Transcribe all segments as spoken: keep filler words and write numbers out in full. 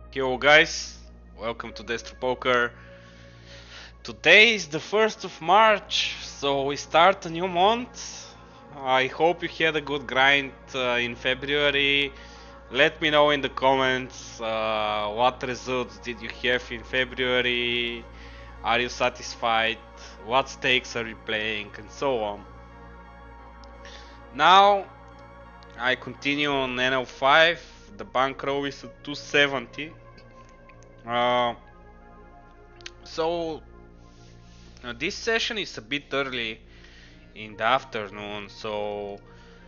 Yo guys, welcome to Destro Poker. Today is the first of March, so we start a new month. I hope you had a good grind uh, in February. Let me know in the comments uh, what results did you have in February. Are you satisfied? What stakes are you playing? And so on. Now I continue on N L five. The bankroll is at two seventy. Uh, so uh, this session is a bit early in the afternoon, so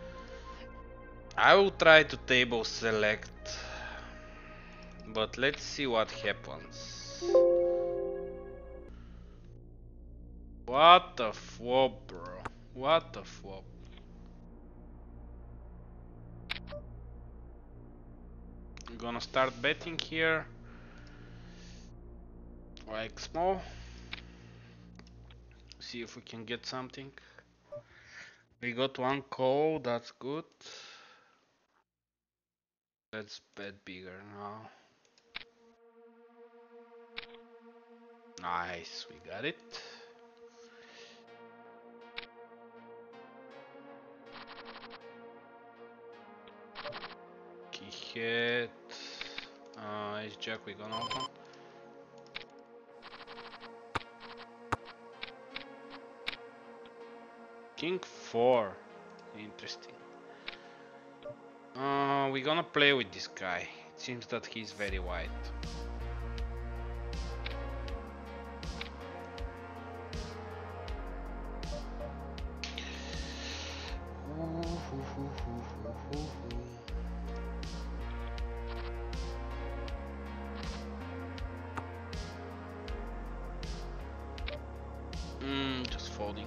I will try to table select, but let's see what happens. What the flop, bro? What the flop? I'm gonna start betting here, like small. See if we can get something. We got one call, that's good. Let's bet bigger now. Nice, we got it. Key hit. Uh, ace jack, we gonna open. King four. Interesting. Uh, we're gonna play with this guy. It seems that he's very wide. Mm, just folding.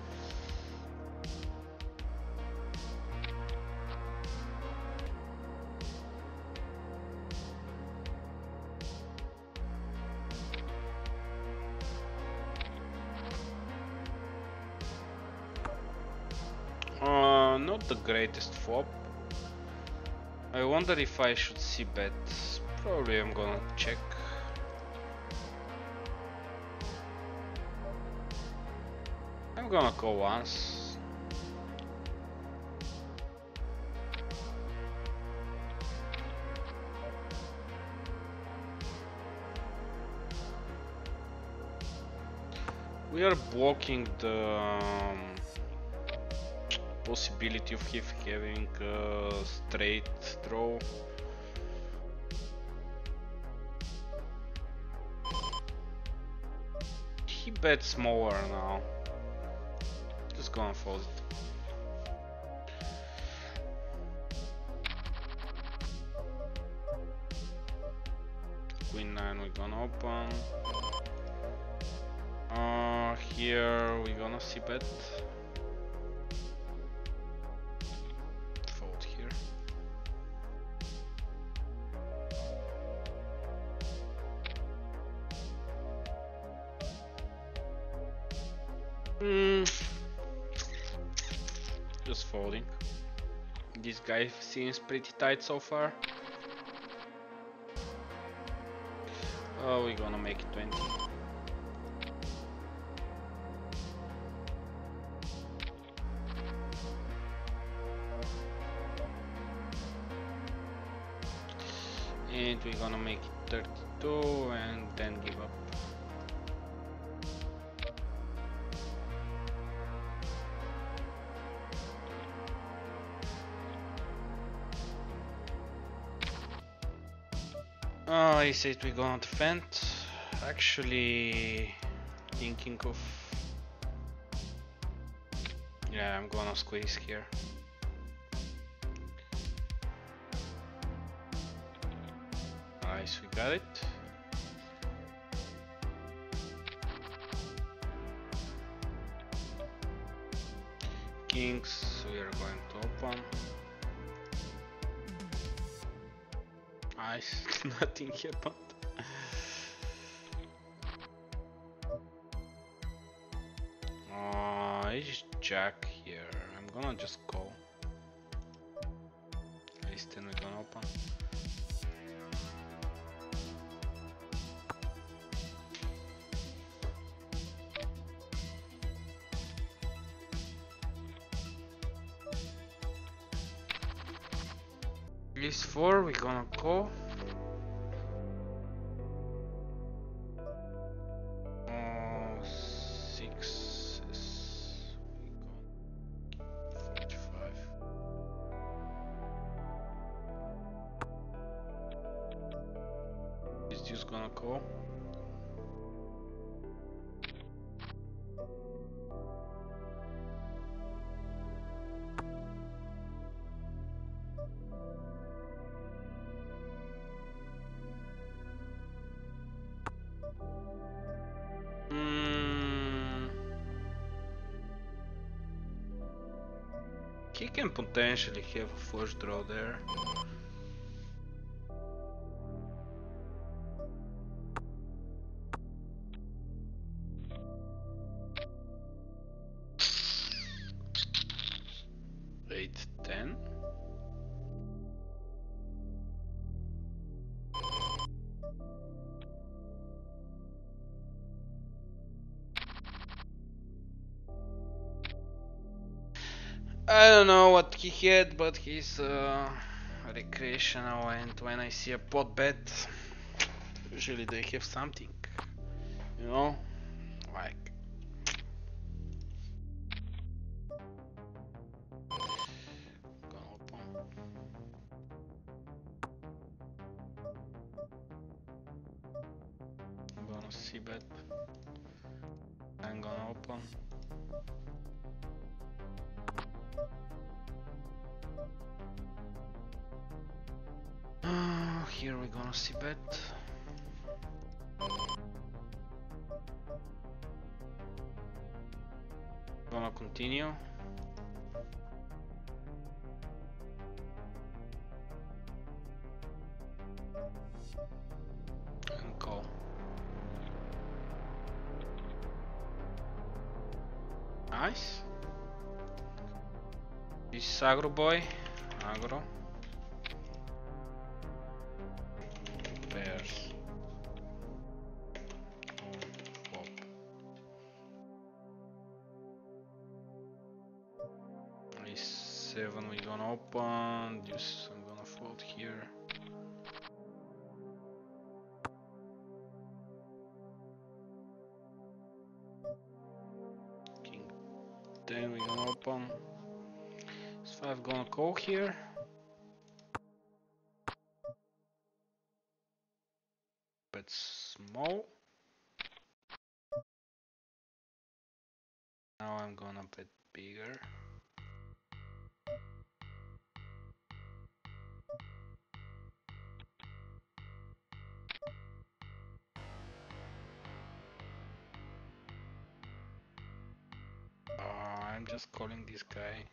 Uh, not the greatest flop. I wonder if I should see bet. Probably I'm gonna check. I'm gonna call once. We are blocking the um, possibility of him having a straight draw. He bets smaller now. Just gonna fold it. Queen nine, we're gonna open. Uh, here we're gonna see bet. Fold here. Hmm. Just folding. This guy seems pretty tight so far. Oh, we're gonna make it twenty. And we're gonna make it thirty-two and then give up. Oh, he said we're gonna defend. Actually thinking of... Yeah, I'm gonna squeeze here. Nice, we got it. Kings, we are going to open. Nice, nothing happened. Uh, ace jack here. I'm gonna just call. Ace ten, we're gonna open. Ace four, we gonna call. Uh, six. We go forty-five. Is just gonna call. Mm, he can potentially have a flush draw there. Eight, ten. I don't know what he had, but he's uh, recreational, and when I see a pot bet, usually they have something, you know, like. Gonna open. I'm gonna see bet. I'm gonna open. Uh, here we're gonna see bet. Gonna continue. And call. Nice. This is aggro boy. Aggro. Pairs. Pop. Ace seven we're gonna open. This I'm gonna fold here. King ten we're gonna open. Ace five gonna call here. Bet small. Now I'm gonna bet bigger. Uh, I'm just calling this guy.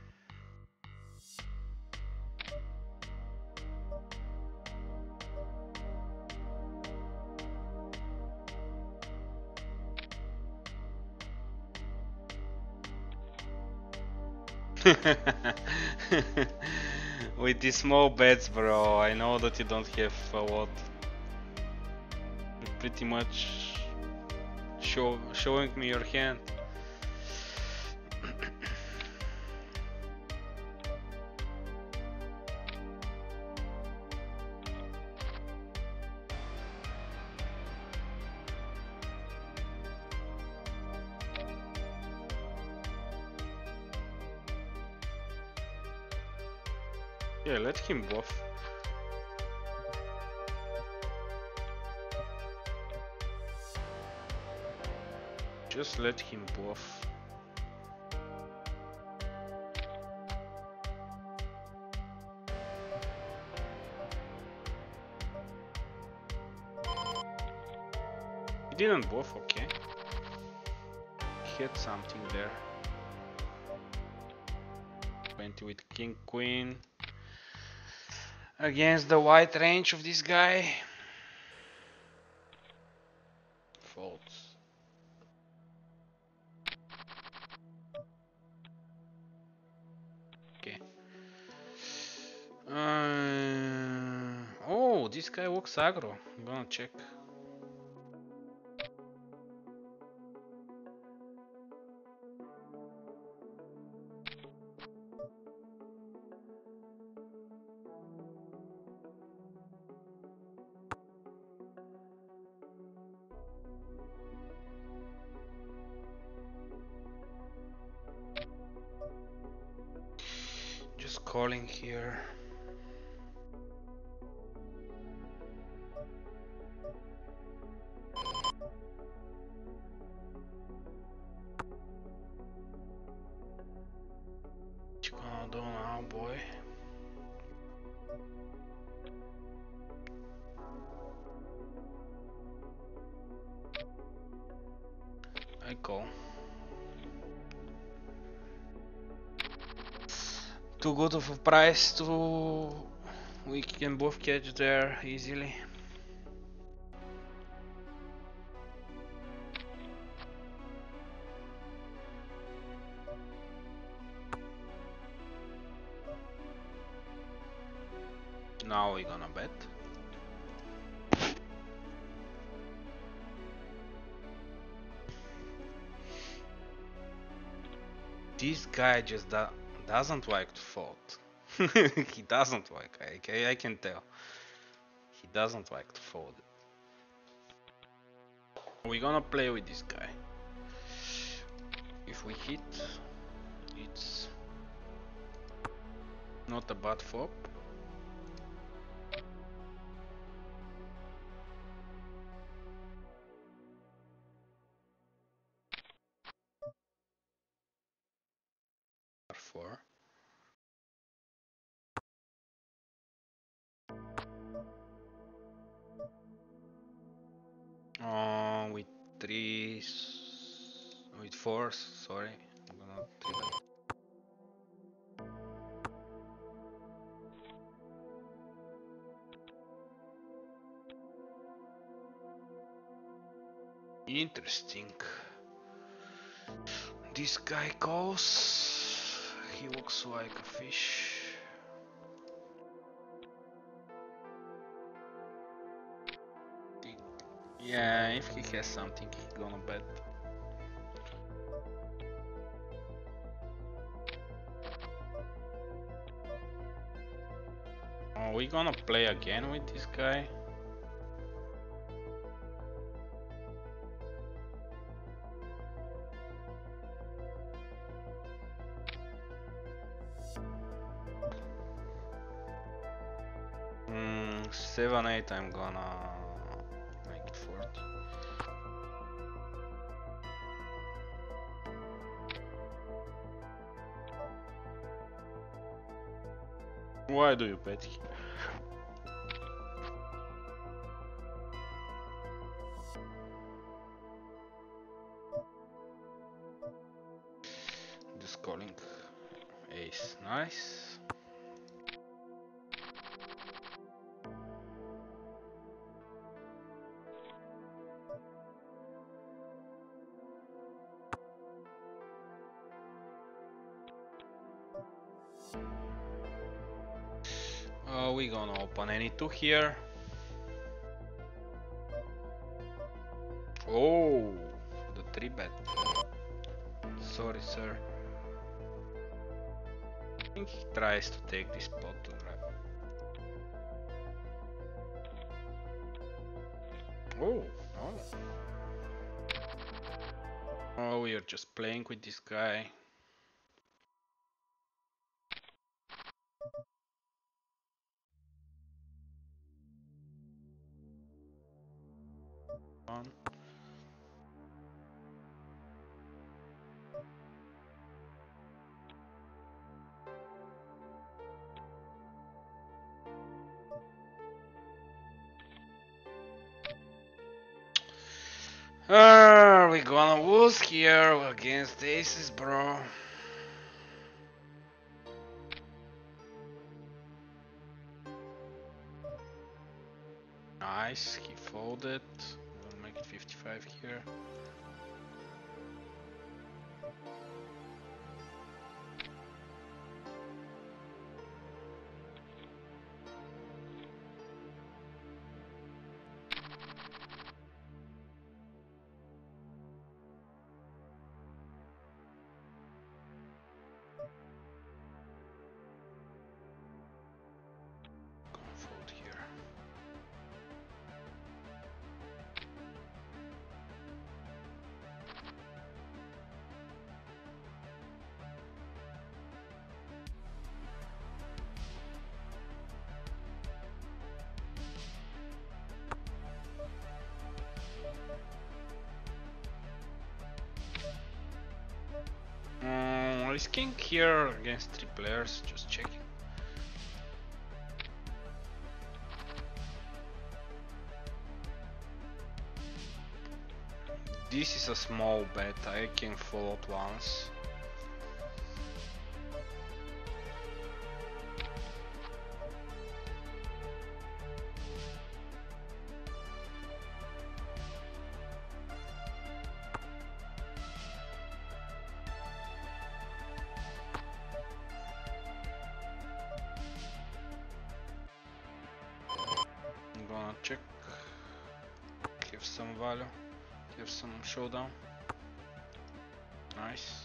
With these small bets, bro, I know that you don't have a lot. You're pretty much show, showing me your hand. Yeah, let him bluff. Just let him bluff. He didn't bluff, okay. He had something there. twenty with king, queen. Against the wide range of this guy. Folds. Okay. Uh, oh, this guy looks aggro. I'm gonna check. Just calling here. What you gonna do now, boy? I call. Too good of a price to we can both catch there easily. Now we're gonna bet. This guy just do doesn't like to fold. He doesn't like. I, I can tell. He doesn't like to fold. We're gonna play with this guy. If we hit, it's not a bad flop. Four. Uh, with three, with fours. Sorry, I'm gonna three bet. Interesting. This guy calls. He looks like a fish. Yeah, if he has something, he's gonna bet. Are we gonna play again with this guy? Mm, seven eight. I'm gonna make it forty. Why do you bet? Just calling. Ace, nice. Uh, we gonna open any two here. Oh, the three bet. Sorry, sir. I think he tries to take this pot to grab. Oh, oh. Oh, we are just playing with this guy. On. Are we gonna lose here against aces, bro? Nice, he folded. We'll make it fifty-five here. Gonna fold here. Is king here against three players? Just checking. This is a small bet, I can fold once. I'm gonna check, give some value. Give some showdown. Nice.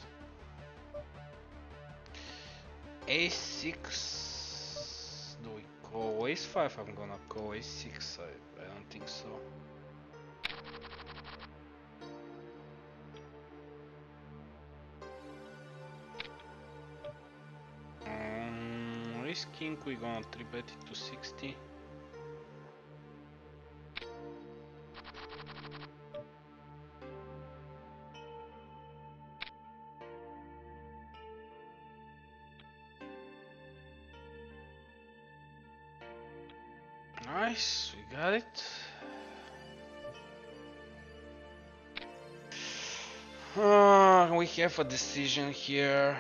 a six. Do we go ace five? I'm gonna go a six. I, I don't think so. Um, ace king, we gonna three bet it to sixty. Nice, we got it. Uh, we have a decision here.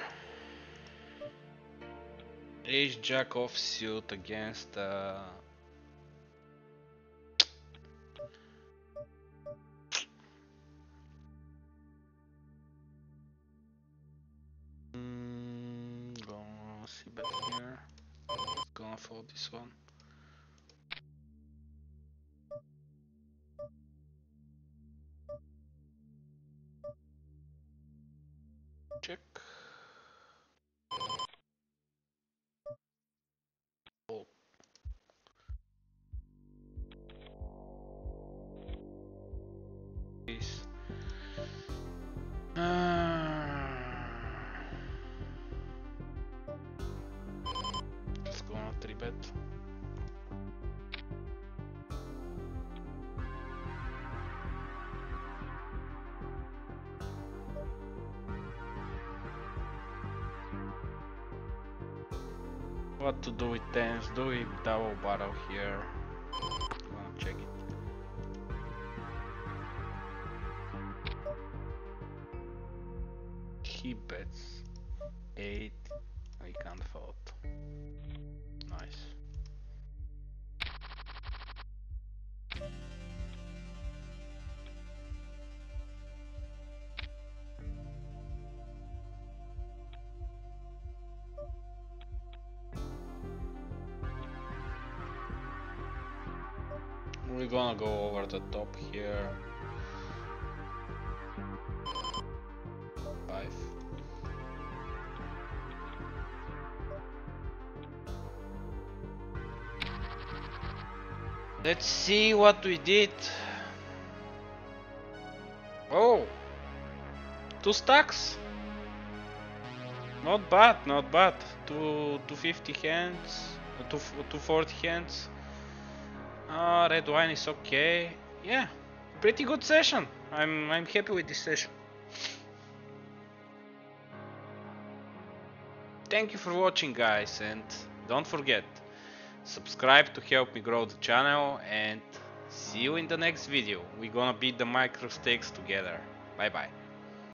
Ace jack offsuit against uh, mm, gonna see bet here. Gonna fold this one. Check. Fold. Ace. Uh, let's go on three bet. What to do with tens? Do we double barrel here? Gonna check it. He bets eight. I can't fold. Nice. We're gonna go over the top here. Five. Let's see what we did. Oh, two stacks. Not bad, not bad. Two two fifty hands, two two forty hands. Uh, red wine is okay. Yeah, pretty good session. I'm I'm happy with this session. Thank you for watching, guys, and don't forget, subscribe to help me grow the channel, and see you in the next video. We're gonna beat the micro stakes together. Bye bye.